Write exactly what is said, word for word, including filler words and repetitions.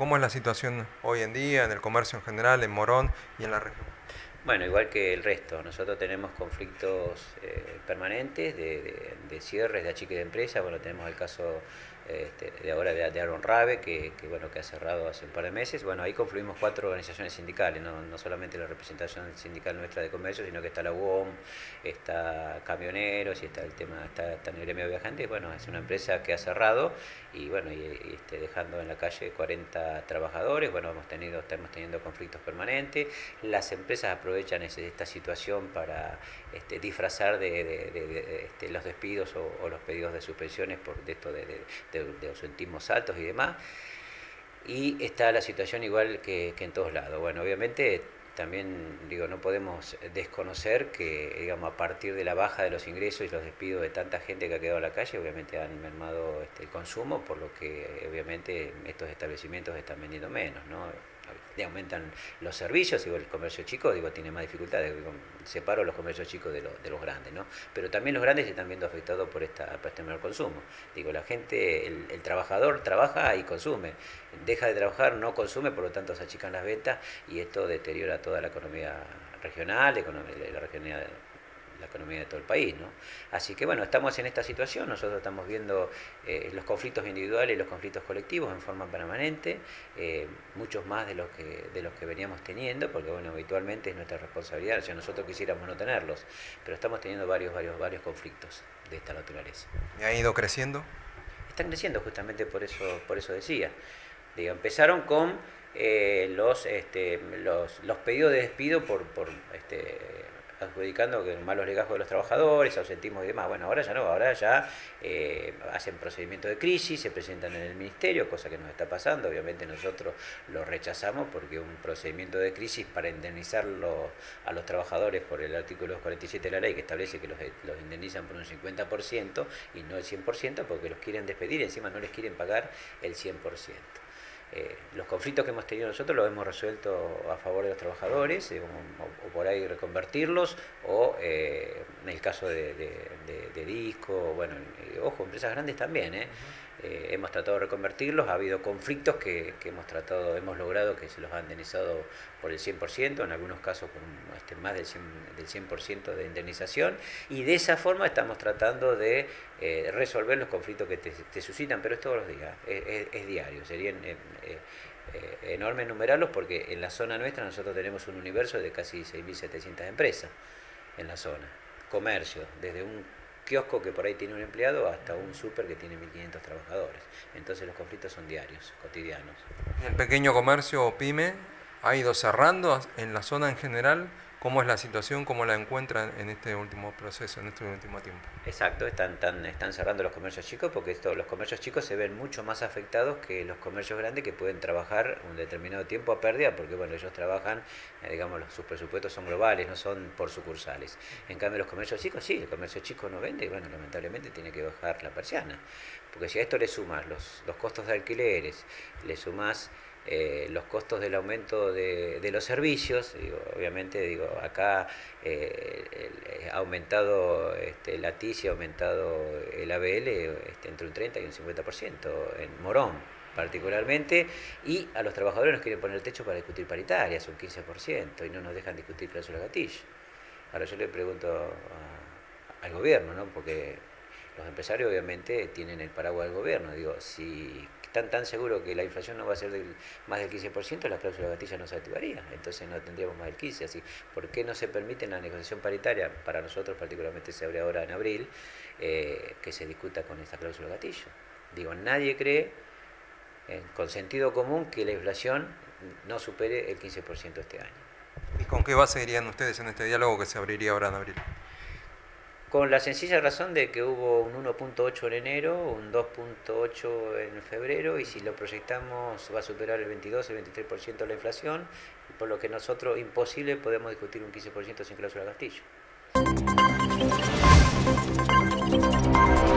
¿Cómo es la situación hoy en día en el comercio en general, en Morón y en la región? Bueno, igual que el resto, nosotros tenemos conflictos eh, permanentes de, de, de cierres, de achique de empresas. Bueno, tenemos el caso este, de ahora de, de Aaron Rabe, que, que, bueno, que ha cerrado hace un par de meses. Bueno, ahí confluimos cuatro organizaciones sindicales, no, no solamente la representación sindical nuestra de comercio, sino que está la U O M, está Camioneros y está el tema, está, está en el gremio viajante. Bueno, es una empresa que ha cerrado y bueno, y, y este, dejando en la calle cuarenta trabajadores. Bueno, hemos tenido, estamos teniendo conflictos permanentes. Las empresas aprovechan aprovechan esta situación para este, disfrazar de, de, de, de este, los despidos o, o los pedidos de suspensiones por de esto de, de, de, de ausentismos altos y demás. Y está la situación igual que, que en todos lados. Bueno, obviamente también digo, no podemos desconocer que digamos, a partir de la baja de los ingresos y los despidos de tanta gente que ha quedado en la calle, obviamente han mermado este, el consumo, por lo que obviamente estos establecimientos están vendiendo menos, ¿no? Le aumentan los servicios, digo, el comercio chico digo, tiene más dificultades, digo, separo los comercios chicos de, lo, de los grandes, ¿no? Pero también los grandes se están viendo afectados por, esta, por este menor consumo. Digo, la gente, el, el trabajador trabaja y consume, deja de trabajar, no consume, por lo tanto se achican las ventas y esto deteriora toda la economía regional, la economía, la regionalidad, la economía de todo el país, ¿no? Así que bueno, estamos en esta situación, nosotros estamos viendo eh, los conflictos individuales y los conflictos colectivos en forma permanente, eh, muchos más de los que de los que veníamos teniendo, porque bueno, habitualmente es nuestra responsabilidad, o sea, nosotros quisiéramos no tenerlos, pero estamos teniendo varios, varios, varios conflictos de esta naturaleza. ¿Y ha ido creciendo? Están creciendo justamente por eso, por eso decía. Digo, empezaron con eh, los, este, los, los pedidos de despido por, por este, adjudicando que malos legajos de los trabajadores, ausentismo y demás. Bueno, ahora ya no, ahora ya eh, hacen procedimiento de crisis, se presentan en el ministerio, cosa que nos está pasando. Obviamente nosotros lo rechazamos porque un procedimiento de crisis para indemnizarlo a los trabajadores por el artículo cuarenta y siete de la ley que establece que los, los indemnizan por un cincuenta por ciento y no el cien por ciento porque los quieren despedir y encima no les quieren pagar el cien por ciento. Eh, los conflictos que hemos tenido nosotros los hemos resuelto a favor de los trabajadores, eh, o, o por ahí reconvertirlos, o eh, en el caso de, de, de, de Disco, bueno, eh, ojo, empresas grandes también, eh, eh, hemos tratado de reconvertirlos, ha habido conflictos que, que hemos tratado, hemos logrado que se los han indemnizado por el cien por ciento, en algunos casos con este, más del cien, del cien por ciento de indemnización, y de esa forma estamos tratando de eh, resolver los conflictos que te, te suscitan, pero es todos los días, es, es, es diario, serían eh, eh, eh, enorme enumerarlos porque en la zona nuestra nosotros tenemos un universo de casi seis mil setecientas empresas en la zona, comercio, desde un kiosco que por ahí tiene un empleado hasta un súper que tiene mil quinientos trabajadores. Entonces los conflictos son diarios, cotidianos. ¿El pequeño comercio o pyme ha ido cerrando en la zona en general? ¿Cómo es la situación? ¿Cómo la encuentran en este último proceso, en este último tiempo? Exacto, están, están, están cerrando los comercios chicos porque esto, los comercios chicos se ven mucho más afectados que los comercios grandes que pueden trabajar un determinado tiempo a pérdida porque bueno, ellos trabajan, eh, digamos, los, sus presupuestos son globales, no son por sucursales. En cambio los comercios chicos, sí, el comercio chico no vende y bueno, lamentablemente tiene que bajar la persiana. Porque si a esto le sumas los, los costos de alquileres, le sumas Eh, los costos del aumento de, de los servicios, digo, obviamente digo, acá eh, el, ha aumentado este, la T I S y ha aumentado el A B L este, entre un treinta y un cincuenta por ciento en Morón particularmente, y a los trabajadores nos quieren poner el techo para discutir paritarias, un quince por ciento, y no nos dejan discutir cláusula gatillo. Ahora yo le pregunto a, al gobierno, ¿no? Porque los empresarios obviamente tienen el paraguas del gobierno, digo, si están tan seguros que la inflación no va a ser del, más del quince por ciento, la cláusula gatilla no se activaría, entonces no tendríamos más del quince por ciento. Así, ¿por qué no se permite en la negociación paritaria, para nosotros particularmente se abre ahora en abril, eh, que se discuta con esta cláusula gatillo? Digo, nadie cree, eh, con sentido común, que la inflación no supere el quince por ciento este año. ¿Y con qué base irían ustedes en este diálogo que se abriría ahora en abril? Con la sencilla razón de que hubo un uno punto ocho en enero, un dos punto ocho en febrero, y si lo proyectamos va a superar el veintidós, el veintitrés por ciento de la inflación, por lo que nosotros, imposible, podemos discutir un quince por ciento sin cláusula gatillo.